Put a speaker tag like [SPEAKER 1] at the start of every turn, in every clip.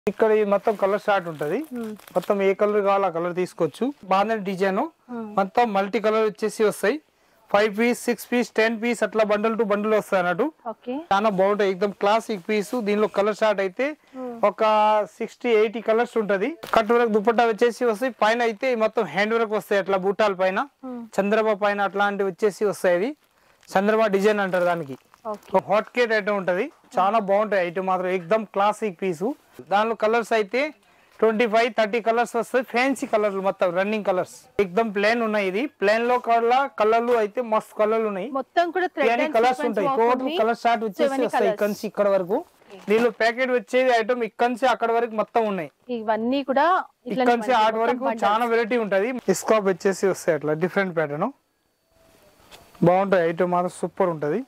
[SPEAKER 1] ఇక్కడ మొత్తం colour short ఉంటది. మొత్తం ఏ కలర్ కావాలో ఆ కలర్ తీసుకోవచ్చు. బాగుంది డిజైన్. మొత్తం మల్టీ కలర్ వచ్చేసి వస్తాయి. 5 పీస్ 6 పీస్ 10 పీస్ అట్లా బండల్ టు బండల్ వస్తాయి అన్నట్టు. చాలా బాగుంటాయి. ఎక్దమ్ క్లాసిక్ పీస్. దీనిలో కలర్ షార్ట్ అయితే ఒక 60-80 కలర్స్ ఉంటది. కట్ వర్క్ దుపట్టా వచ్చేసి వస్తాయి. పైన అయితే మొత్తం హ్యాండ్ వర్క్ వస్తాయి. అట్లా బూటాల పైన చంద్రబా పైన అట్లాంటివి వచ్చేసి వస్తాయి. అది చంద్రబా డిజైన్ అంటారు దానికి. హాట్ కేట్ ఐటమ్ ఉంటది. చాలా బాగుంటాయి ఐటమ్ మాత్రం. ఎక్దమ్ క్లాసిక్ పీసు. దానిలో కలర్స్ అయితే 25-30 కలర్స్ వస్తాయి. ఫ్యాన్సీ కలర్లు మొత్తం రన్నింగ్ కలర్స్. ఎక్దమ్ ప్లేన్ ఉన్నాయి. ఇది ప్లేన్ లో కలర్లు అయితే మస్తు కలర్లు ఉన్నాయి.
[SPEAKER 2] మొత్తం కూడా
[SPEAKER 1] కలర్స్ ఉంటాయి. టోటల్ కలర్ షార్ట్ వచ్చేసి వస్తాయి ఇక్కడ నుంచి ఇక్కడ వరకు. దీనిలో ప్యాకెట్ వచ్చేది ఐటమ్ ఇక్కడ నుంచి అక్కడ వరకు మొత్తం ఉన్నాయి.
[SPEAKER 2] ఇవన్నీ కూడా
[SPEAKER 1] ఇక్కడ నుంచి ఆర్ట్ వరకు చాలా వెరైటీ ఉంటది. స్కాప్ వచ్చేసి వస్తాయి అట్లా డిఫరెంట్ ప్యాటర్న్. బాగుంటాయి ఐటమ్ మాత్రం సూపర్ ఉంటది.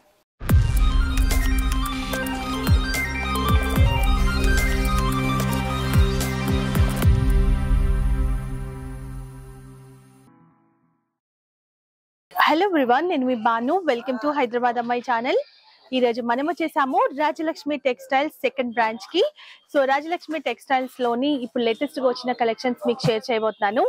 [SPEAKER 2] హలో ఎవ్రీవన్, నేను మీ బాను. వెల్కమ్ టు హైదరాబాద్ అమ్మాయి ఛానల్. ఈ రోజు మనం వచ్చేసాము రాజలక్ష్మి టెక్స్టైల్స్ సెకండ్ బ్రాంచ్ కి. సో రాజలక్ష్మి టెక్స్టైల్స్ లోని ఇప్పుడు లేటెస్ట్ గా వచ్చిన కలెక్షన్స్ మీకు షేర్ చేయబోతున్నాను.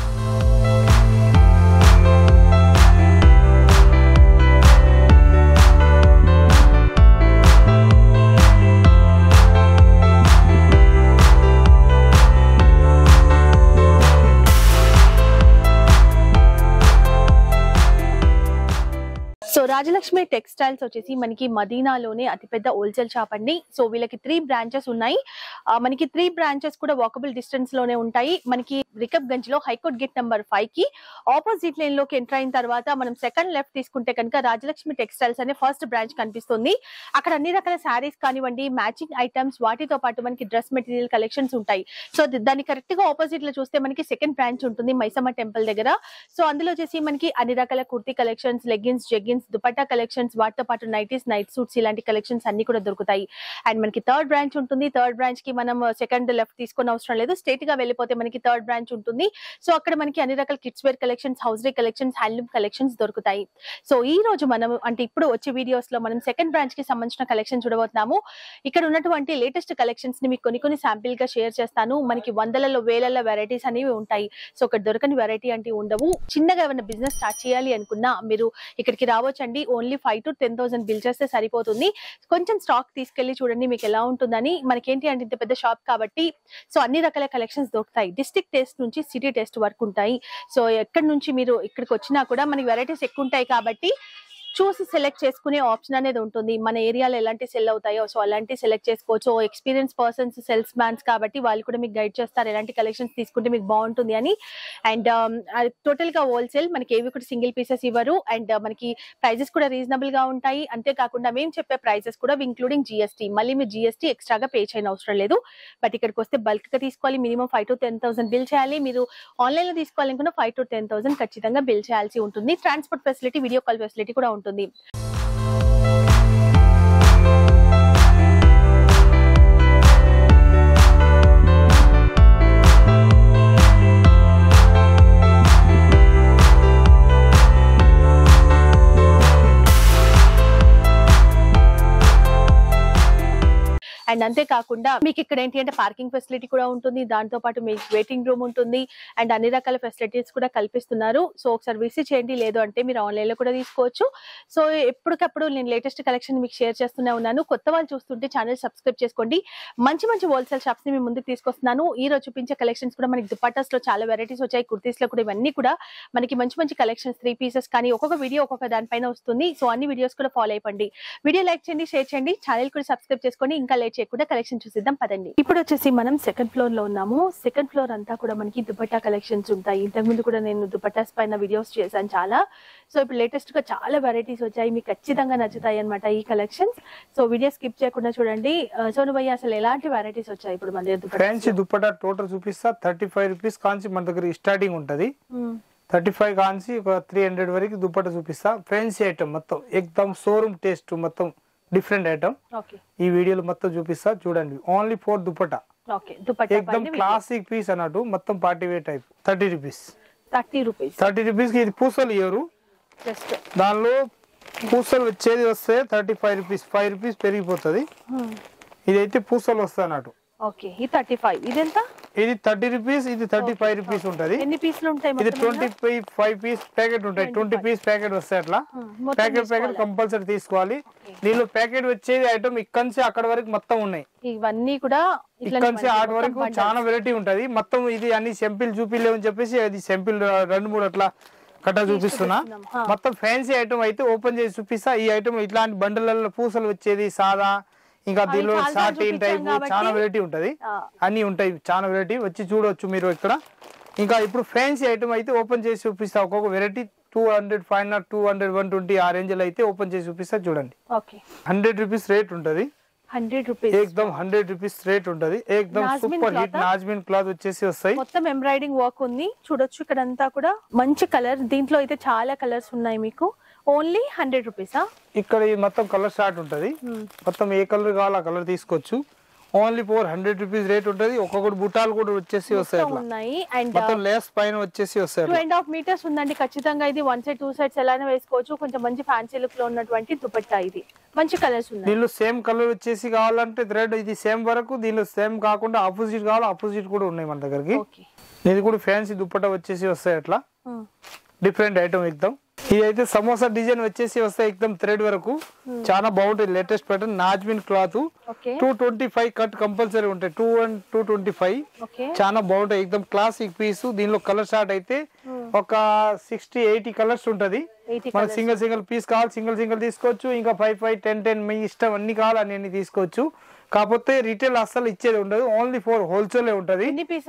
[SPEAKER 2] సో రాజలక్ష్మి టెక్స్టైల్స్ వచ్చేసి మనకి మదీనాలోనే అతిపెద్ద హోల్సేల్ షాప్ అండి. సో వీళ్ళకి 3 బ్రాంచెస్ ఉన్నాయి. మనకి 3 బ్రాంచెస్ కూడా వాకబుల్ డిస్టెన్స్ లోనే ఉంటాయి. మనకి రికబ్ గంజ్ లో హైకోర్ట్ గేట్ నెంబర్ 5 కి ఆపోజిట్ లైన్ లోకి ఎంటర్ అయిన తర్వాత మనం సెకండ్ లెఫ్ట్ తీసుకుంటే కనుక రాజలక్ష్మి టెక్స్టైల్స్ అనే ఫస్ట్ బ్రాంచ్ కనిపిస్తుంది. అక్కడ అన్ని రకాల శారీస్ కానివ్వండి, మ్యాచింగ్ ఐటమ్స్, వాటితో పాటు మనకి డ్రెస్ మెటీరియల్ కలెక్షన్స్ ఉంటాయి. సో దాన్ని కరెక్ట్ గా ఆపోజిట్ లో చూస్తే మనకి సెకండ్ బ్రాంచ్ ఉంటుంది మైసమ్మ టెంపుల్ దగ్గర. సో అందులో వచ్చేసి మనకి అన్ని రకాల kurti collections, leggings, jeggings, dupatta collections, వాటితో పాటు నైటీస్, నైట్ సూట్స్ ఇలాంటి కలెక్షన్స్ అన్ని కూడా దొరుకుతాయి. అండ్ మనకి థర్డ్ బ్రాంచ్ ఉంటుంది. థర్డ్ బ్రాంచ్ కి మనం సెకండ్ లెఫ్ట్ తీసుకొని అవసరం లేదు, స్ట్రైట్ గా వెళ్ళిపోతే మనకి థర్డ్ బ్రాంచ్ ఉంటుంది. సో అక్కడ మనకి అన్ని రకాల kids wear collections, house day collections, handloom collections దొరుకుతాయి. సో ఈ రోజు మనం అంటే ఇప్పుడు వచ్చే వీడియోస్ లో మనం సెకండ్ బ్రాంచ్ కి సంబంధించిన కలెక్షన్ చూడబోతున్నాము. ఇక్కడ ఉన్నటువంటి లేటెస్ట్ కలెక్షన్స్ ని మీకు కొన్ని శాంపిల్ గా షేర్ చేస్తాను. మనకి వందలలో వేలలో వెరైటీస్ అనేవి ఉంటాయి. సో ఇక్కడ దొరకని వెరైటీ అంటే ఉండవు. చిన్నగా ఏమైనా బిజినెస్ స్టార్ట్ చేయాలి అనుకున్నా మీరు ఇక్కడికి రావచ్చండి. ఓన్లీ 5,000 to 10,000 బిల్ చేస్తే సరిపోతుంది. కొంచెం స్టాక్ తీసుకెళ్లి చూడండి మీకు ఎలా ఉంటుందని. మనకేంటి అంటే ఇంత పెద్ద షాప్ కాబట్టి సో అన్ని రకాల కలెక్షన్స్ దొరుకుతాయి. డిస్ట్రిక్ట్ టేస్ట్ నుంచి సిటీ టేస్ట్ వరకు ఉంటాయి. సో ఎక్కడి నుంచి మీరు ఇక్కడికి వచ్చినా కూడా మనకి వెరైటీస్ ఎక్కువ ఉంటాయి కాబట్టి చూసి సెలెక్ట్ చేసుకునే ఆప్షన్ అనేది ఉంటుంది. మన ఏరియాలో ఎలాంటి సెల్ అవుతాయో సో అలాంటి సెలెక్ట్ చేసుకోవచ్చు. ఎక్స్పీరియన్స్ పర్సన్స్, సేల్స్ మ్యాన్స్ కాబట్టి వాళ్ళు కూడా మీకు గైడ్ చేస్తారు ఎలాంటి కలెక్షన్స్ తీసుకుంటే మీకు బాగుంటుంది అని. అండ్ టోటల్ గా హోల్సేల్, మనకి ఏవి కూడా సింగిల్ పీసెస్ ఇవ్వరు. అండ్ మనకి ప్రైజెస్ కూడా రీజనబుల్ గా ఉంటాయి. అంతేకాకుండా మేము చెప్పే ప్రైజెస్ కూడా ఇంక్లూడింగ్ జిఎస్టీ. మళ్ళీ మీరు జిఎస్టీ ఎక్స్ట్రాగా పే చేయని అవసరం లేదు. బట్ ఇక్కడికి వస్తే బల్క్ గా తీసుకోవాలి. మినిమం 5,000 to 10,000 బిల్ చేయాలి. మీరు ఆన్లైన్ లో తీసుకోవాలనుకున్న 5,000 to 10,000 ఖచ్చితంగా బిల్ చేయాల్సి ఉంటుంది. Transport facility, video call facility కూడా ఉంటుంది. అండ్ అంతేకాకుండా మీకు ఇక్కడ ఏంటి అంటే పార్కింగ్ ఫెసిలిటీ కూడా ఉంటుంది. దాంతో పాటు మీకు వెయిటింగ్ రూమ్ ఉంటుంది. అండ్ అన్ని రకాల ఫెసిలిటీస్ కూడా కల్పిస్తున్నారు. సో ఒకసారి విజిట్ చేయండి. లేదు అంటే మీరు ఆన్లైన్ లో కూడా తీసుకోవచ్చు. సో ఎప్పటికప్పుడు నేను లేటెస్ట్ కలెక్షన్ మీకు షేర్ చేస్తూనే ఉన్నాను. కొత్త వాళ్ళు చూస్తుంటే ఛానల్ సబ్స్క్రైబ్ చేసుకోండి. మంచి హోల్సేల్ షాప్స్ ని మీ ముందుకు తీసుకొస్తున్నాను. ఈ రోజు చూపించే కలెక్షన్స్ కూడా మనకి దుపట్టాస్ లో చాలా వెరైటీస్ వచ్చాయి. కుర్తీస్ లో కూడా ఇవన్నీ కూడా మనకి మంచి కలెక్షన్స్ 3 పీసెస్ కానీ ఒక్కొక్క వీడియో ఒక్కొక్క దానిపైన వస్తుంది. సో అన్ని వీడియోస్ కూడా ఫాలో అయిపోండి. వీడియో లైక్ చేయండి, షేర్ చేయండి, ఛానల్ కూడా సబ్స్క్రైబ్ చేసుకోండి. ఇంకా లేట్ కూడా కలెక్షన్ చూసిద్దాం పదండి. ఇప్పుడు వచ్చేసి మనం సెకండ్ ఫ్లోర్ లో ఉన్నాము. సెకండ్ ఫ్లోర్ అంతా కూడా మనకి దుపట్టా కలెక్షన్స్ ఉంటాయి. ఇంతకు ముందు కూడా నేను దుపట్టాస్ పైన వీడియోస్ చేశాను చాలా. సో ఇప్పుడు లేటెస్ట్ గా చాలా వెరైటీస్ వచ్చాయి. మీకు ఖచ్చితంగా నచ్చుతాయి అనమాట ఈ కలెక్షన్స్. సో వీడియో స్కిప్ చేయకుండా చూడండి. సోను భయ్య అసలు ఎలాంటి వెరైటీస్ వచ్చాయి ఇప్పుడు మన దగ్గర?
[SPEAKER 1] ఫ్యాన్సీ దుపట్టా టోటల్ చూపిస్తా. 35 రూపీస్ కాంచి మన దగ్గర స్టార్టింగ్ ఉంటది. 35 కాంచి ఒక 300 వరకు దుపట్టా చూపిస్తా. ఫ్యాన్సీ ఐటమ్ మొత్తం ఎక్దమ్ షోరూమ్ టేస్ట్ మొత్తం డిఫరెంట్ ఐటమ్ ఈ వీడియోలో మొత్తం చూపిస్తా చూడండి. ఓన్లీ 4 దుపట్టా. ఎక్దమ్ క్లాసిక్ పీస్ అన్నట్టు మొత్తం party wear type. 30 rupees. 30 rupees కి ఇది పూసలు ఇవ్వరు. దానిలో పూసలు వచ్చేది వస్తే 35 రూపీస్. 5 రూపీస్ పెరిగిపోతుంది. ఇదైతే పూసలు వస్తాయి అన్నట్టు.
[SPEAKER 2] ఓకే ఈ 35 ఇదెంత?
[SPEAKER 1] ఇది 30 రూపీస్, ఇది 35 రూపీస్ ఉంటది.
[SPEAKER 2] ఎన్ని పీసులు ఉంటాయి?
[SPEAKER 1] ఇది 25 పీస్ ప్యాకెట్ ఉంటాయి. 20 పీస్ ప్యాకెట్ వస్తాయి. అట్లా ప్యాకెట్ కంపల్సరీ తీసుకోవాలి. దీనిలో ప్యాకెట్ వచ్చేది ఐటమ్ ఇక్కడ నుంచి అక్కడ వరకు మొత్తం ఉన్నాయి.
[SPEAKER 2] ఇవన్నీ కూడా
[SPEAKER 1] ఇక్కడ నుంచి ఆర్ట్ వరకు చాలా వెరైటీ ఉంటది. మొత్తం ఇది అన్ని సింపుల్ చూపిలేవని చెప్పేసి అది సింపుల్ 2-3 అట్లా కట్ట చూపిస్తున్నా. మొత్తం ఫ్యాన్సీ ఐటమ్ అయితే ఓపెన్ చేసి చూపిస్తా. ఈ ఐటమ్ ఇట్లాంటి బండలలో పూసలు వచ్చేది సాదా, ఇంకా దీనిలో సాటిన్ టైప్ చాలా వెరైటీ ఉంటది. అన్ని ఉంటాయి, చాలా వెరైటీ వచ్చి చూడొచ్చు మీరు ఇక్కడ. ఇంకా ఇప్పుడు ఫ్యాన్సీ ఐటమ్ అయితే ఓపెన్ చేసి చూపిస్తా. ఒక్కొక్క వెరైటీ 200, 500, 200, 120 ఆ రేంజ్ లో అయితే ఓపెన్ చేసి చూపిస్తా. చూడండి 100 రూపీస్ రేట్ ఉంటది.
[SPEAKER 2] 100 రూపీస్
[SPEAKER 1] ఏకదమ్ 100 రూపీస్ రేట్ ఉంటది. ఏకదమ్ సూపర్ హిట్ నాజ్మిన్ క్లాత్ వచ్చేసి వస్తాయి.
[SPEAKER 2] మొత్తం ఎంబ్రాయిడింగ్ వర్క్ ఉంది చూడొచ్చు. ఇక్కడ అంతా కూడా మంచి కలర్. దీంట్లో అయితే చాలా కలర్స్ ఉన్నాయి మీకు. ఓన్లీ 100 రూపీసా? ఇక్కడ
[SPEAKER 1] మొత్తం కలర్ స్టార్ట్ ఉంటది. మొత్తం ఏ కలర్ కావాలో ఆ కలర్ తీసుకోవచ్చు. ఓన్లీ 100 రూపీస్ రేట్ ఉంటది. ఒక్కొక్కటి బుట్టాలు కూడా వచ్చేసి వస్తాయి. మొత్తం లేస్ పైన వచ్చేసి వస్తాయి.
[SPEAKER 2] 2.5 మీటర్స్ ఉందండి. ఖచ్చితంగా ఇది 1 సైడ్ 2 సైడ్స్ ఎలానే వేసుకోవచ్చు. కొంచెం మంచి ఫ్యాన్సీ లుక్ లో ఉన్నటువంటి దుపట్టా. ఇది మంచి కలర్స్ ఉన్నాయి.
[SPEAKER 1] దీనిలో సేమ్ కలర్ వచ్చేసి కావాలంటే థ్రెడ్ ఇది సేమ్ వరకు, దీనిలో సేమ్ కాకుండా ఆపోజిట్ కావాలి ఆపోజిట్ కూడా ఉన్నాయి మన దగ్గరికి. ఇది కూడా ఫ్యాన్సీ దుపట్టా వచ్చేసి వస్తాయి. అట్లా డిఫరెంట్ ఐటమ్ ఎక్దమ్. ఇది అయితే సమోసా డిజైన్ వచ్చేసి వస్తాయి ఎక్దమ్ థ్రెడ్ వరకు. చాలా బాగుంటుంది. లేటెస్ట్ ప్యాటర్న్ నాజ్మిన్ క్లాత్. 225 కట్ కంపల్సరీ ఉంటాయి. 2 and 225 చాలా బాగుంటాయి. ఎక్దమ్ క్లాసిక్ పీస్. దీనిలో కలర్ షార్ట్ అయితే ఒక 60-80 కలర్స్ ఉంటది. మన సింగిల్ పీస్ కావాలి సింగిల్ తీసుకోవచ్చు. ఇంకా 5 10 మీ ఇష్టం అన్ని కావాలి అన్ని తీసుకోవచ్చు. కాకపోతే రీటైల్ అస్సలు ఇచ్చేది ఉండదు. ఓన్లీ ఫర్ హోల్సేల్ ఉంటది.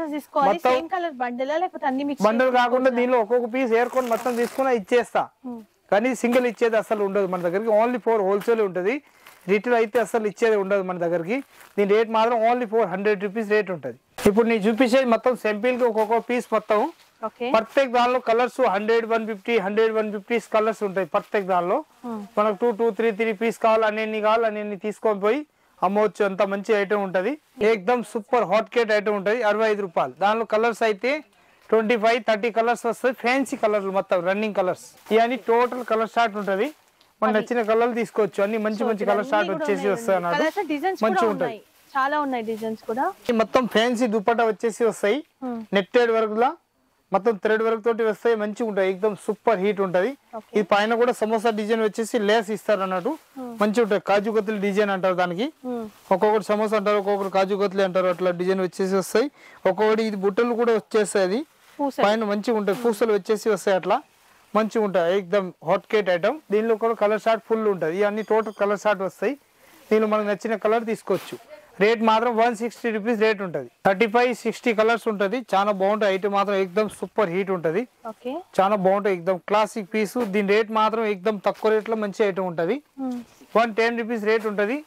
[SPEAKER 1] బండల్ కాకుండా దీనిలో ఒక్కొక్క పీస్ ఏర్కొని మొత్తం తీసుకుని ఇచ్చేస్తా. కానీ సింగిల్ ఇచ్చేది అసలు ఉండదు మన దగ్గరికి. ఓన్లీ ఫర్ హోల్సేల్ ఉంటది. రిటైల్ అయితే అసలు ఇచ్చేది ఉండదు మన దగ్గరికి. దీని రేట్ మాత్రం ఓన్లీ 100 రూపీస్ రేట్ ఉంటది. ఇప్పుడు నేను చూపించేది మొత్తం సింపుల్ గా ఒక్కొక్క పీస్ మొత్తం పర్ఫెక్ట్. దానిలో కలర్స్ 100, 150, 100, 150 కలర్స్ ఉంటాయి పర్ఫెక్ట్. దానిలో మనకు 2, 2, 3 పీస్ కావాలి అన్ని తీసుకొని పోయి అమ్మవచ్చు. అంత మంచి ఐటమ్ ఉంటది. ఏకదమ్ సూపర్ హాట్ కేట్ ఐటమ్ ఉంటది. 65 రూపాయలు. దానిలో కలర్స్ అయితే 25, 30 కలర్స్ వస్తాయి. ఫ్యాన్సీ కలర్లు మొత్తం రన్నింగ్ కలర్స్. ఇవన్నీ టోటల్ కలర్ స్టార్ట్ ఉంటది. మనకు నచ్చిన కలర్ తీసుకోవచ్చు. అన్ని మంచి కలర్ స్టార్ట్ వచ్చేసి వస్తాయి అన్నమాట. మంచిగా ఉంటాయి.
[SPEAKER 2] చాలా ఉన్నాయి డిజైన్స్ కూడా.
[SPEAKER 1] మొత్తం ఫ్యాన్సీ దుపట్టా వచ్చేసి వస్తాయి. నెట్టెడ్ వర్క్ లా మొత్తం థ్రెడ్ వర్క్ తోటి వస్తాయి. మంచిగా ఉంటాయి. ఎక్దమ్ సూపర్ హీట్ ఉంటది. ఇది పైన కూడా సమోసా డిజైన్ వచ్చేసి లేస్ ఇస్తారు అన్నట్టు. మంచిగా ఉంటాయి. కాజు కత్తులు డిజైన్ అంటారు దానికి. ఒక్కొక్కటి సమోసా అంటారు, ఒక్కొక్కటి కాజు కత్తులు అంటారు. అట్లా డిజైన్ వచ్చేసి వస్తాయి. ఒక్కొక్కటి ఇది బుట్టలు కూడా వచ్చేస్తాయి. అది పైన మంచిగా ఉంటాయి. పూసలు వచ్చేసి వస్తాయి. అట్లా మంచిగా ఉంటాయి. ఎక్దమ్ హాట్ కేట్ ఐటమ్. దీనిలో కూడా కలర్ షార్ట్ ఫుల్ ఉంటది. ఇవన్నీ టోటల్ కలర్ షార్ట్ వస్తాయి. దీనిలో మనకు నచ్చిన కలర్ తీసుకోవచ్చు. రేట్ మాత్రం 160 రూపీస్ రేట్ ఉంటది. 35-60 కలర్స్ ఉంటది. చాలా బాగుంటాయి. ఐటమ్ మాత్రం ఎక్దమ్ సూపర్ హీట్ ఉంటది. చాలా బాగుంటాయి. ఎక్దమ్ క్లాసిక్ పీస్. దీని రేట్ మాత్రం ఎక్దమ్ తక్కువ రేట్ లో మంచి ఐటమ్ ఉంటది. 110 రూపీస్ రేట్ ఉంటది.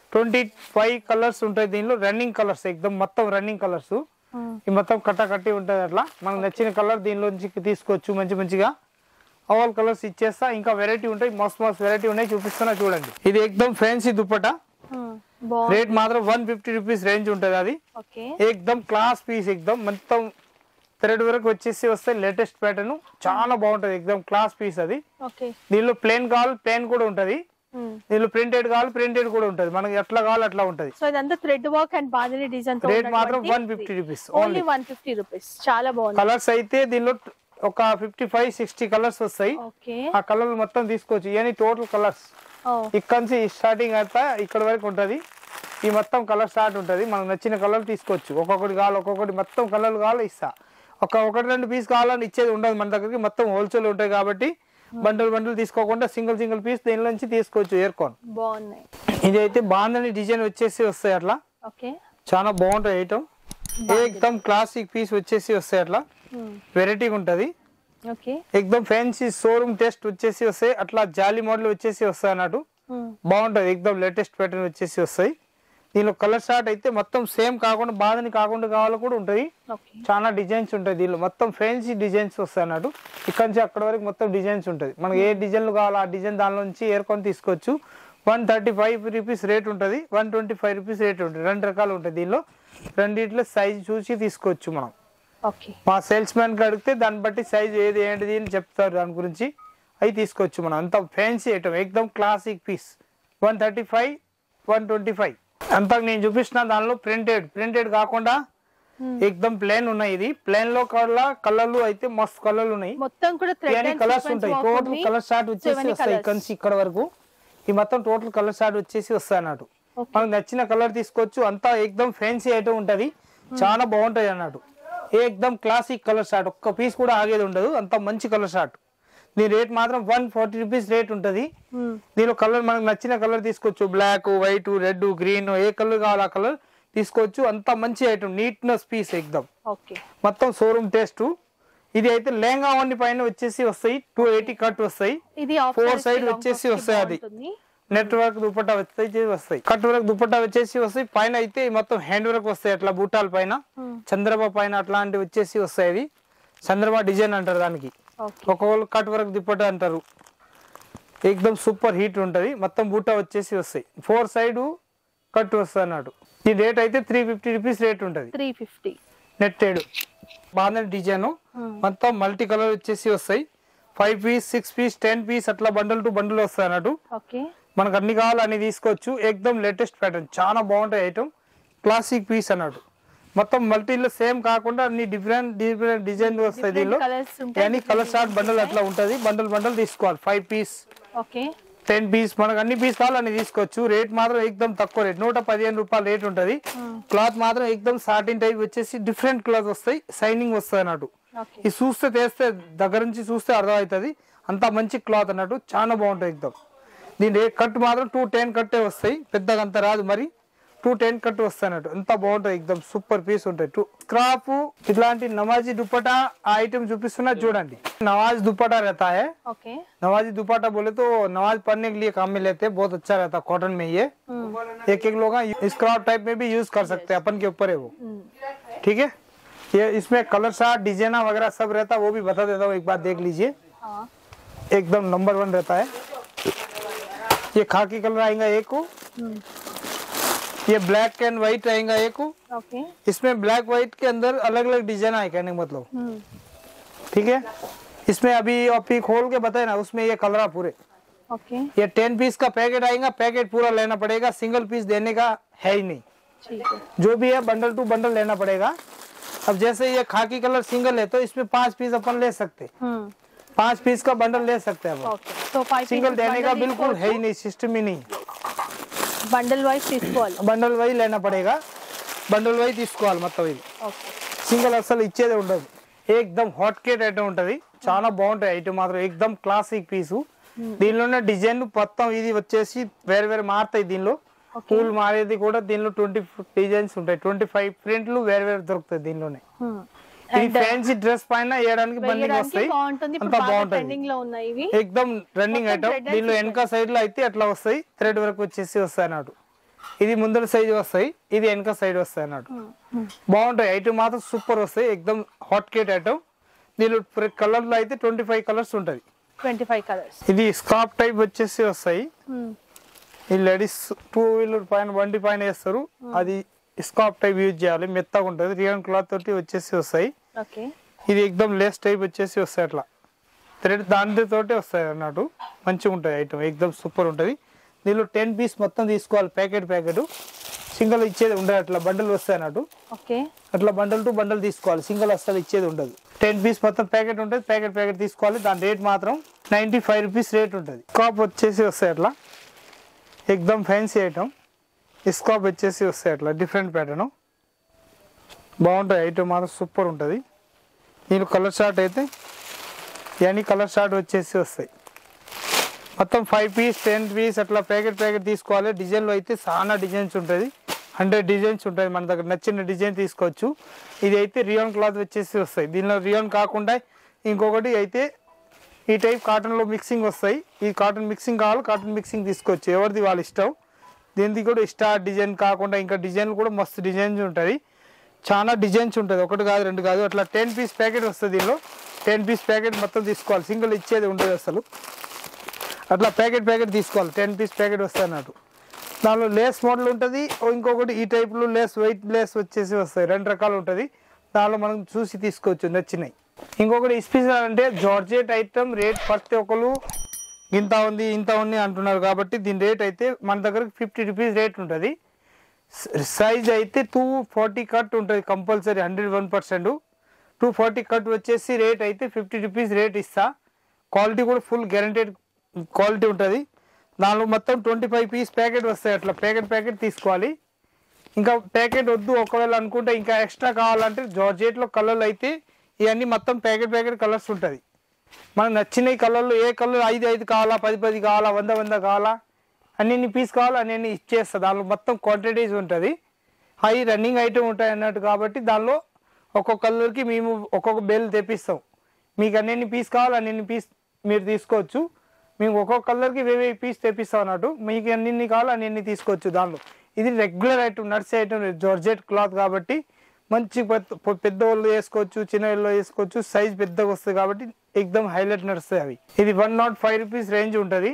[SPEAKER 1] 25 కలర్స్ ఉంటాయి. దీనిలో రన్నింగ్ కలర్స్ ఎక్దమ్ మొత్తం రన్నింగ్ కలర్స్. ఈ మొత్తం కట్టి ఉంటది. అట్లా మనకు నచ్చిన కలర్ దీనిలో నుంచి తీసుకోవచ్చు. మంచిగా ఆల్ కలర్స్ ఇచ్చేస్తా. ఇంకా వెరైటీ ఉంటాయి. మస్తు వెరైటీ ఉన్నాయి. చూపిస్తున్నా చూడండి. ఇది ఎక్దమ్ ఫ్యాన్సీ దుపట్టా. రేట్ మాత్రం 150 రూపీస్ రేంజ్ ఉంటది. అది ఎక్దమ్ క్లాస్ పీస్. ఎక్దమ్ మొత్తం థ్రెడ్ వరకు వచ్చేసి వస్తాయి. Latest pattern. చాలా బాగుంటది. ఎక్దమ్ క్లాస్ పీస్. అది దీనిలో ప్లేన్ కావాలి ప్లేన్ కూడా ఉంటది. దీనిలో ప్రింటెడ్ కావాలి ప్రింటెడ్ కూడా ఉంటది. మనకి ఎట్లా కావాలి అట్లా ఉంటది.
[SPEAKER 2] సో ఇదంతా thread work and bandhani design.
[SPEAKER 1] Rate మాత్రం 150 రూపీస్.
[SPEAKER 2] Only 150 rupees. చాలా బాగుంది.
[SPEAKER 1] కలర్స్ అయితే దీనిలో ఒక 55-60 కలర్స్ వస్తాయి. ఆ కలర్ మొత్తం తీసుకోవచ్చు. ఇవన్నీ టోటల్ కలర్స్. ఇక్కడ నుంచి స్టార్టింగ్ అయితే ఇక్కడ వరకు ఉంటది. ఈ మొత్తం కలర్ స్టార్ట్ ఉంటది. మనకు నచ్చిన కలర్ తీసుకోవచ్చు. ఒక్కొక్కటి కావాలి ఒక్కొక్కటి మొత్తం కలర్లు కావాలి ఇస్తా. ఒకటి 2 పీస్ కావాలని ఇచ్చేది ఉండదు మన దగ్గరికి. మొత్తం హోల్సేల్ ఉంటాయి కాబట్టి బండల్ తీసుకోకుండా సింగిల్ పీస్ దీనిలో నుంచి తీసుకోవచ్చు. ఏర్కోన్
[SPEAKER 2] బాగున్నాయి.
[SPEAKER 1] ఇది అయితే బాగుందని డిజైన్ వచ్చేసి వస్తాయి. అట్లా చాలా బాగుంటాయి ఐటమ్. ఎక్దమ్ క్లాసిక్ పీస్ వచ్చేసి వస్తాయి. అట్లా వెరైటీగా ఉంటది. ఎక్దమ్ ఫ్యాన్సీ షోరూమ్ టెస్ట్ వచ్చేసి వస్తాయి. అట్లా జాలీ మోడల్ వచ్చేసి వస్తాయి అన్నట్టు. బాగుంటది. ఎక్దమ్ లేటెస్ట్ ప్యాటర్న్ వచ్చేసి వస్తాయి. దీనిలో కలర్ షార్ట్ అయితే మొత్తం సేమ్ కాకుండా బాధని కాకుండా కావాలి కూడా ఉంటది. చాలా డిజైన్స్ ఉంటాయి. దీనిలో మొత్తం ఫ్యాన్సీ డిజైన్స్ వస్తాయి అన్నట్టు. ఇక్కడ నుంచి అక్కడ వరకు మొత్తం డిజైన్స్ ఉంటది. మనకి ఏ డిజైన్లు కావాలో ఆ డిజైన్ దానిలో నుంచి ఏర్కొని తీసుకోవచ్చు. 135 రూపీస్ రేట్ ఉంటది. 125 రూపీస్ రేట్ ఉంటుంది. 2 రకాలు ఉంటాయి. దీనిలో రెండిట్లో సైజ్ చూసి తీసుకోవచ్చు. మనం మా సేల్స్ మ్యాన్ కి అడిగితే దాన్ని బట్టి సైజ్ ఏది ఏంటిది అని చెప్తారు. దాని గురించి అవి తీసుకోవచ్చు మనం. అంత ఫ్యాన్సీ ఐటమ్ ఎక్దమ్ క్లాసిక్ పీస్. 135, 125 అంతా నేను చూపిస్తున్న దానిలో ప్రింటెడ్ కాకుండా ఎక్దమ్ ప్లేన్ ఉన్నాయి. ఇది ప్లేన్ లో కలర్లు అయితే మస్తు కలర్లు ఉన్నాయి.
[SPEAKER 2] మొత్తం కూడా థ్రెడ్ అండ్
[SPEAKER 1] కలర్స్ ఉంటాయి. టోటల్ కలర్ స్టార్ట్ వచ్చేసి వస్తాయి ఇక్కడ నుంచి ఇక్కడ వరకు. ఈ మొత్తం టోటల్ కలర్ స్టార్ట్ వచ్చేసి వస్తాయి అన్నట్టు. మనకు నచ్చిన కలర్ తీసుకోవచ్చు. అంతా ఎక్దమ్ ఫ్యాన్సీ ఐటమ్ ఉంటది, చాలా బాగుంటది అన్నట్టు. ఎక్దమ్ క్లాసిక్ కలర్ షార్ట్, ఒక్క పీస్ కూడా ఆగేది ఉండదు, అంత మంచి కలర్ షార్ట్. దీని రేట్ మాత్రం 140 రూపీస్ రేట్ ఉంటది. దీనిలో కలర్ మనకు నచ్చిన కలర్ తీసుకోవచ్చు. బ్లాక్, వైట్, రెడ్, గ్రీన్, ఏ కలర్ కావాలి ఆ కలర్ తీసుకోవచ్చు. అంత మంచి ఐటమ్, నీట్నెస్ పీస్ ఎక్దమ్ మొత్తం షోరూమ్ టేస్ట్. ఇది అయితే లెహంగా ఓన్లీ పైన వచ్చేసి వస్తాయి 280 కట్ వస్తాయి. 4 సైడ్ వచ్చేసి వస్తాయి. అది నెట్ వర్క్ దుపట్టా వస్తాయి. కట్ వర్క్ దుపట్టా వచ్చేసి వస్తాయి. పైన అయితే మొత్తం హ్యాండ్ వర్క్ వస్తాయి. అట్లా బూటాల పైన, చంద్రబా పైన అట్లాంటివి వచ్చేసి వస్తాయి. అది చంద్రబా డిజైన్ అంటారు దానికి. ఒక్కొక్కరు కట్ వర్క్ దుపట్టా అంటారు. ఎక్దమ్ సూపర్ హీట్ ఉంటది. మొత్తం బూటా వచ్చేసి వస్తాయి. 4 సైడ్ కట్ వస్తాయి అన్నట్టు. ఈ రేట్ అయితే 350 రూపీస్ రేట్ ఉంటది.
[SPEAKER 2] 350
[SPEAKER 1] నెట్టెడ్ బాగుంది డిజైన్. మొత్తం మల్టీ కలర్ వచ్చేసి వస్తాయి. 5 పీస్, 6 పీస్, 10 పీస్ అట్లా బండల్ టు బండల్ వస్తాయి అన్నట్టు. మనకు అన్ని కావాలి అని తీసుకోవచ్చు. ఎక్దమ్ లేటెస్ట్ ప్యాటర్న్, చాలా బాగుంటాయి ఐటమ్. క్లాసిక్ పీస్ అన్నట్టు. మొత్తం మల్టీలో సేమ్ కాకుండా అన్ని డిఫరెంట్ డిజైన్ వస్తాయి. దీనిలో అన్ని కలర్ షార్ట్ బండల్ అట్లా ఉంటది. బండల్ తీసుకోవాలి. 5 పీస్, 10 పీస్, మనకు అన్ని పీస్ కావాలని తీసుకోవచ్చు. రేట్ మాత్రం ఎక్దమ్ తక్కువ రేట్, 115 రూపాయలు రేట్ ఉంటది. క్లాత్ మాత్రం ఎక్దమ్ సాటిన్ టైప్ వచ్చేసి డిఫరెంట్ క్లాత్ వస్తాయి, షైనింగ్ వస్తాయి అన్నట్టు. ఇది చూస్తే తెస్తే దగ్గర నుంచి చూస్తే అర్థం అవుతుంది. అంత మంచి క్లాత్ అన్నట్టు, చాలా బాగుంటుంది ఎక్దమ్. దీని రేట్ కట్ మాత్రం 210 కట్టే వస్తాయి. పెద్దగా అంత రాదు, మరి 210 కట్ వస్తాయి అన్నట్టు. ఎంత బాగుంటుంది ఎక్దమ్ సూపర్ పీస్ ఉంటాయి. స్క్రాప్ ఇట్లాంటి నమాజీ దుపట్టా ఆ ఐటమ్ చూపిస్తున్నా చూడండి. नवाज दुपट्टा रहता है. नवाजी दुपट्टा बोले तो नमाज पढ़ने के लिए काम में लेते हैं, बहुत अच्छा रहता है कॉटन में. ये एक लोग स्क्रॉप टाइप में भी यूज कर सकते हैं, अपन के ऊपर है वो. ठीक है. ये इसमें कलर शार्ट डिजाइन वगैरह सब रहता है, वो भी बता देता हूँ, एक बार देख लीजिए. एकदम नंबर 1 रहता है. ये खाकी कलर आएगा एक को. ये ब्लैक एंड व्हाइट आएगा एक को. इसमें ब्लैक व्हाइट के अंदर अलग अलग डिजाइन आए, कहने का मतलब. ठीक है. इसमें अभी अभी खोल के बताए ना, उसमें ये कलर पूरे. ये 10 पीस का पैकेट आएगा. पैकेट पूरा लेना पड़ेगा, सिंगल पीस देने का है ही नहीं. जो भी है बंडल टू बंडल लेना पड़ेगा. अब जैसे ये खाकी कलर सिंगल है तो इसमें 5 पीस अपन ले सकते. 5 पीस का बंडल ले सकते हैं.
[SPEAKER 2] तो
[SPEAKER 1] सिंगल देने का बिल्कुल है ही नहीं, सिस्टम ही नहीं.
[SPEAKER 2] బండల్ వైజ్
[SPEAKER 1] లేనా పడేగా. బండల్ వైజ్ తీసుకోవాలి మొత్తం. ఇది సింగిల్ అసలు ఇచ్చేది ఉండదు. ఏకదమ్ హాట్ కేట్ ఐటమ్ ఉంటది, చాలా బాగుంటాయి ఐటమ్ మాత్రం. ఏకదమ్ క్లాసిక్ పీసు. దీనిలోనే డిజైన్ మొత్తం ఇది వచ్చేసి వేరే మారుతాయి. దీనిలో పూల్ మారేది కూడా దీనిలో 20 డిజైన్స్ ఉంటాయి. 25 ప్రింట్లు వేరే దొరుకుతాయి దీనిలోనే. ఇది ఫ్యాన్సీ డ్రెస్ పైన వేయడానికి బండింగ్ వస్తాయి, అంత బాగుంటది. ఎక్దమ్ రన్నింగ్ ఐటమ్. దీనిలో వెనక సైడ్ లో అయితే అట్లా వస్తాయి, థ్రెడ్ వరకు వచ్చేసి వస్తాయి అన్నట్టు. ఇది ముందర సైజ్ వస్తాయి, ఇది వెనక సైడ్ వస్తాయి అన్నట్టు. బాగుంటాయి ఐటమ్ మాత్రం సూపర్ వస్తాయి. ఎక్దమ్ హాట్ కేట్ ఐటమ్. దీనిలో కలర్ లో అయితే 25 కలర్స్ ఉంటది.
[SPEAKER 2] 25 కలర్స్.
[SPEAKER 1] ఇది స్కార్ప్ టైప్ వచ్చేసి వస్తాయి. ఈ లేడీస్ 2 వీలర్ పైన బండి పైన వేస్తారు, అది స్కార్ప్ టైప్ యూజ్ చేయాలి. మెత్తగా ఉంటది. రియన్ క్లాత్ తోటి వచ్చేసి వస్తాయి. ఇది ఎక్దమ్ లేస్ టైప్ వచ్చేసి వస్తాయి. అట్లా థ్రెడ్ దానితోటి వస్తాయి అన్నట్టు. మంచిగా ఉంటుంది ఐటమ్, ఎక్దమ్ సూపర్ ఉంటది. దీనిలో 10 పీస్ మొత్తం తీసుకోవాలి. ప్యాకెట్ సింగిల్ ఇచ్చేది ఉండదు, అట్లా బండల్ వస్తాయి అన్నట్టు. అట్లా బండల్ టు బండల్ తీసుకోవాలి, సింగిల్ అసలు ఇచ్చేది ఉండదు. 10 పీస్ మొత్తం ప్యాకెట్ ఉంటుంది. ప్యాకెట్ తీసుకోవాలి. దాని రేట్ మాత్రం 95 రూపీస్ రేట్ ఉంటుంది. స్కాప్ వచ్చేసి వస్తాయి అట్లా. ఎక్దమ్ ఫ్యాన్సీ ఐటమ్. స్కాప్ వచ్చేసి వస్తాయి అట్లా, డిఫరెంట్ ప్యాటర్న్. బాగుంటుంది ఐటమ్ మాత్రం సూపర్ ఉంటుంది. దీని కలర్ షార్ట్ అయితే ఇవన్నీ కలర్ షార్ట్ వచ్చేసి వస్తాయి. మొత్తం 5 పీస్ 10 పీస్ అట్లా ప్యాకెట్ తీసుకోవాలి. డిజైన్లో అయితే చాలా డిజైన్స్ ఉంటుంది, 100 డిజైన్స్ ఉంటుంది. మన దగ్గర నచ్చిన డిజైన్ తీసుకోవచ్చు. ఇది అయితే రియాన్ క్లాత్ వచ్చేసి వస్తాయి. దీనిలో రియాన్ కాకుండా ఇంకొకటి అయితే ఈ టైప్ కాటన్లో మిక్సింగ్ వస్తాయి. ఈ కాటన్ మిక్సింగ్ కావాలి, కాటన్ మిక్సింగ్ తీసుకోవచ్చు. ఎవరిది వాళ్ళ ఇష్టం. దీనికి కూడా స్టార్ డిజైన్ కాకుండా ఇంకా డిజైన్లు కూడా మస్తు డిజైన్స్ ఉంటుంది. చాలా డిజైన్స్ ఉంటుంది, ఒకటి కాదు 2 కాదు. అట్లా 10 పీస్ ప్యాకెట్ వస్తుంది. దీనిలో 10 పీస్ ప్యాకెట్ మొత్తం తీసుకోవాలి, సింగిల్ ఇచ్చేది ఉండదు అసలు. అట్లా ప్యాకెట్ తీసుకోవాలి. 10 పీస్ ప్యాకెట్ వస్తాయి అన్నట్టు. దానిలో లేస్ మోడల్ ఉంటుంది. ఇంకొకటి ఈ టైప్లో లేస్, వైట్ లేస్ వచ్చేసి వస్తాయి. 2 రకాలు ఉంటుంది. దానిలో మనం చూసి తీసుకోవచ్చు నచ్చినాయి. ఇంకొకటి స్పెషల్ అంటే జార్జెట్ ఐటమ్. రేట్ ప్రతి ఒక్కరు ఇంత ఉంది అంటున్నారు కాబట్టి దీని రేట్ అయితే మన దగ్గర 50 రూపీస్ రేట్ ఉంటుంది. సైజ్ అయితే 240 కట్ ఉంటుంది కంపల్సరీ 101%. 240 కట్ వచ్చేసి రేట్ అయితే 50 రూపీస్ రేట్ ఇస్తా. క్వాలిటీ కూడా ఫుల్ గ్యారంటెడ్ క్వాలిటీ ఉంటుంది. దానిలో మొత్తం 25 పీస్ ప్యాకెట్ వస్తాయి. అట్లా ప్యాకెట్ తీసుకోవాలి. ఇంకా ప్యాకెట్ వద్దు ఒకవేళ అనుకుంటే ఇంకా ఎక్స్ట్రా కావాలంటే జార్జెట్లో కలర్లు అయితే ఇవన్నీ మొత్తం ప్యాకెట్ కలర్స్ ఉంటుంది. మనకు నచ్చిన కలర్లు ఏ కలర్ 5 కావాలా 10 కావాలా 100 కావాలా అన్ని పీస్ కావాలా అన్ని ఇచ్చేస్తా. దానిలో మొత్తం క్వాంటిటీస్ ఉంటుంది. హై రన్నింగ్ ఐటమ్ ఉంటాయి అన్నట్టు కాబట్టి దానిలో ఒక్కొక్క కలర్కి మేము ఒక్కొక్క బేల్ తెప్పిస్తాం. మీకు అన్ని పీస్ కావాలి అన్ని పీస్ మీరు తీసుకోవచ్చు. మేము ఒక్కొక్క కలర్కి వేరే పీస్ తెప్పిస్తాం అన్నట్టు. మీకు అన్ని కావాలి అన్ని తీసుకోవచ్చు. దానిలో ఇది రెగ్యులర్ ఐటమ్ నడిచే ఐటమ్ జార్జెట్ క్లాత్ కాబట్టి మంచి పెద్ద వాళ్ళు వేసుకోవచ్చు, చిన్న వాళ్ళు వేసుకోవచ్చు. సైజ్ పెద్దగా వస్తుంది కాబట్టి ఎక్దమ్ హైలైట్ నడుస్తాయి అవి. ఇది 105 రూపీస్ రేంజ్ ఉంటుంది.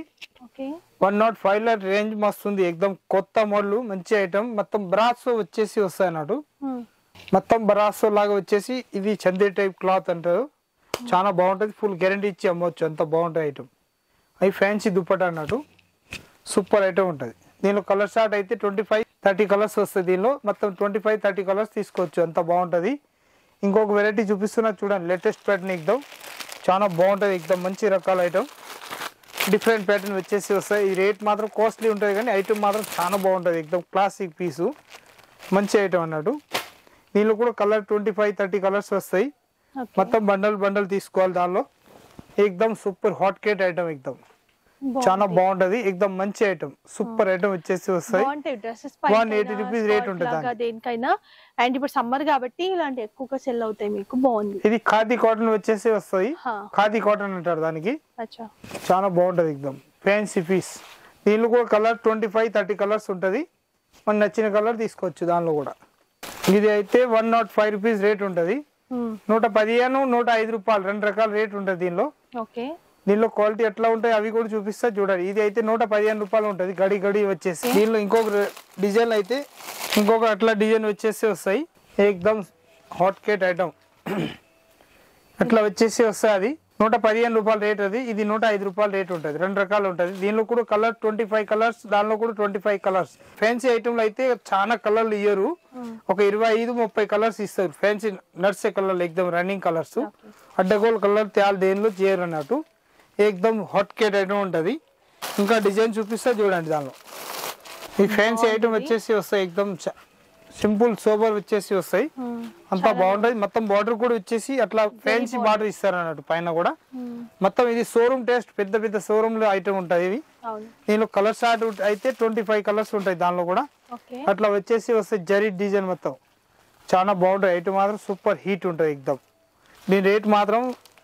[SPEAKER 1] 105 రేంజ్ మస్తుంది. ఎక్దమ్ కొత్త మోడల్ మంచి ఐటమ్. మొత్తం బ్రాసో వచ్చేసి వస్తాయి అన్నట్టు. మొత్తం బ్రాసో లాగా వచ్చేసి ఇది చందే టైప్ క్లాత్ అంటారు. చాలా బాగుంటుంది. ఫుల్ గ్యారంటీ ఇచ్చి అమ్మవచ్చు. అంత బాగుంటుంది ఐటమ్. అవి ఫ్యాన్సీ దుప్పట అన్నట్టు. సూపర్ ఐటమ్ ఉంటుంది. దీనిలో కలర్ షార్ట్ అయితే 25-30 కలర్స్ వస్తాయి. దీనిలో మొత్తం 25-30 కలర్స్ తీసుకోవచ్చు. అంత బాగుంటుంది. ఇంకొక వెరైటీ చూపిస్తున్నా చూడండి. లేటెస్ట్ ప్యాటర్న్ ఎక్దమ్ చాలా బాగుంటుంది. ఎక్దమ్ మంచి రకాల ఐటమ్. డిఫరెంట్ ప్యాటర్న్ వచ్చేసి వస్తాయి. ఈ రేట్ మాత్రం కాస్ట్లీ ఉంటుంది కానీ ఐటమ్ మాత్రం చాలా బాగుంటుంది. ఎక్దమ్ క్లాసిక్ పీసు మంచి ఐటమ్ అన్నట్టు. దీనిలో కూడా కలర్ 25-30 కలర్స్ వస్తాయి. మొత్తం బండల్ తీసుకోవాలి. దానిలో ఎక్దమ్ సూపర్ హాట్ కేట్ ఐటమ్ ఎక్దమ్ చాలా బాగుంటది. ఎక్దమ్ మంచి ఐటమ్ సూపర్ ఐటమ్ వచ్చేసి వస్తాయి. 180 రూపీస్ రేట్ ఉంటుంది
[SPEAKER 2] దేనికైనా. అండ్ ఇప్పుడు సమ్మర్ కాబట్టి ఇలాంటి ఎక్కువగా సెల్ అవుతాయి మీకు. బాగుంది.
[SPEAKER 1] ఇది ఖాదీ కాటన్ వచ్చేసి వస్తాయి. ఖాదీ కాటన్ అంటారు దానికి. చాలా బాగుంటది ఎక్దమ్ ఫ్యాన్సీ పీస్. దీనిలో కూడా కలర్ 25-30 కలర్స్ ఉంటది. మన నచ్చిన కలర్ తీసుకోవచ్చు. దానిలో కూడా ఇది అయితే 105 రూపీస్ రేట్ ఉంటది. 115, 105 రూపాయలు 2 రకాల రేట్ ఉంటుంది దీనిలో. దీనిలో క్వాలిటీ ఎట్లా ఉంటాయి అవి కూడా చూపిస్తా చూడండి. ఇది అయితే 115 రూపాయలు ఉంటుంది. గడి వచ్చేసి. దీనిలో ఇంకొక డిజైన్ అయితే ఇంకొక అట్లా డిజైన్ వచ్చేసి వస్తాయి. ఎక్దమ్ హాట్ కేట్ ఐటమ్ అట్లా వచ్చేసి వస్తాయి. అది 115 రూపాయల రేట్. అది ఇది 105 రూపాయల రేట్ ఉంటుంది. 2 రకాలు ఉంటుంది. దీనిలో కూడా కలర్ 25 కలర్స్. దానిలో కూడా 25 కలర్స్. ఫ్యాన్సీ ఐటమ్ లో అయితే చాలా కలర్లు ఇయ్యరు. ఒక 25-30 కలర్స్ ఇస్తారు. ఫ్యాన్సీ నర్సే కలర్లు ఎక్దమ్ రన్నింగ్ కలర్స్. అడ్డగోల్ కలర్ తేలు దేనిలో చేయరు అన్నట్టు. ఎక్దమ్ హాట్ కేట్ ఐటమ్ ఉంటుంది. ఇంకా డిజైన్ చూపిస్తా చూడండి. దానిలో ఈ ఫ్యాన్సీ ఐటమ్ వచ్చేసి వస్తాయి. ఎక్దమ్ సింపుల్ సోబర్ వచ్చేసి వస్తాయి. అంతా బాగుంటది. మొత్తం బార్డర్ కూడా వచ్చేసి అట్లా ఫ్యాన్సీ బార్డర్ ఇస్తారు అన్నట్టు పైన కూడా. మొత్తం ఇది షోరూమ్ టేస్ట్. పెద్ద షోరూమ్ లో ఐటమ్ ఉంటాయి ఇవి. దీనిలో కలర్ షార్ట్ అయితే 25 కలర్స్ ఉంటాయి. దానిలో కూడా అట్లా వచ్చేసి వస్తాయి. జరీ డిజైన్ మొత్తం చాలా బాగుంటాయి. ఐటమ్ మాత్రం సూపర్ హీట్ ఉంటుంది ఎక్దమ్. దీని రేట్ మాత్రం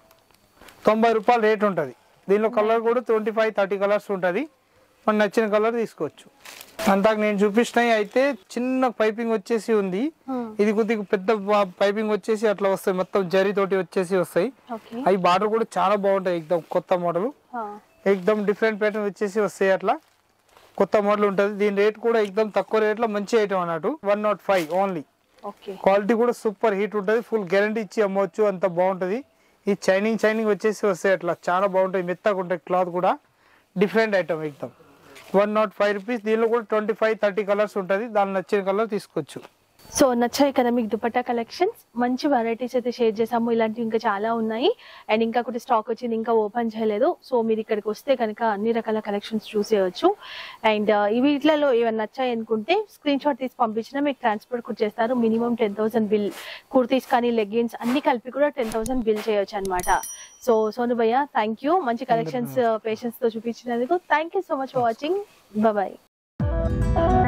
[SPEAKER 1] 90 రూపాయలు రేట్ ఉంటుంది. దీనిలో కలర్ కూడా 25-30 కలర్స్ ఉంటుంది. మన నచ్చిన కలర్ తీసుకోవచ్చు. అంతా నేను చూపిస్తున్నాయి అయితే చిన్న పైపింగ్ వచ్చేసి ఉంది. ఇది కొద్దిగా పెద్ద పైపింగ్ వచ్చేసి అట్లా వస్తాయి. మొత్తం జరీ తోటి వచ్చేసి వస్తాయి. అవి బార్డర్ కూడా చాలా బాగుంటాయి. ఎక్దమ్ కొత్త మోడల్. ఎక్దమ్ డిఫరెంట్ ప్యాటర్న్ వచ్చేసి వస్తాయి. అట్లా కొత్త మోడల్ ఉంటుంది. దీని రేట్ కూడా ఎక్దమ్ తక్కువ రేట్ లో మంచి ఐటమ్ అన్నట్టు. 105 ఓన్లీ. క్వాలిటీ కూడా సూపర్ హీట్ ఉంటుంది. ఫుల్ గ్యారంటీ ఇచ్చి అమ్మవచ్చు. అంత బాగుంటది. ఈ చైనింగ్ వచ్చేసి వస్తాయి. అట్లా చాలా బాగుంటాయి. మెత్తగా ఉంటాయి. క్లాత్ కూడా డిఫరెంట్ ఐటమ్ ఎక్దమ్ 105 రూపీస్. దీనిలో కూడా 25-30 కలర్స్ ఉంటుంది. దాని నచ్చిన కలర్ తీసుకోవచ్చు.
[SPEAKER 2] సో నచ్చాయి కదా మీకు దుపట్టా కలెక్షన్స్. మంచి వెరైటీస్ అయితే షేర్ చేసాము. ఇలాంటివి ఇంకా చాలా ఉన్నాయి. అండ్ ఇంకా కూడా స్టాక్ వచ్చింది, ఇంకా ఓపెన్ చేయలేదు. సో మీరు ఇక్కడికి వస్తే కనుక అన్ని రకాల కలెక్షన్స్ చూసేయచ్చు. అండ్ వీటిలలో ఏమైనా నచ్చాయి అనుకుంటే స్క్రీన్ షాట్ తీసి పంపించినా మీకు ట్రాన్స్పోర్ట్ కూడా చేస్తారు. Minimum 10,000 bill. కుర్తీస్ కానీ లెగ్గిన్స్ అన్ని కలిపి కూడా 10,000 బిల్ చేయొచ్చు అనమాట. సో సోను భయ్య థ్యాంక్ యూ. మంచి కలెక్షన్స్ పేషెంట్స్ తో చూపించినందుకు thank you so much for watching. Bye.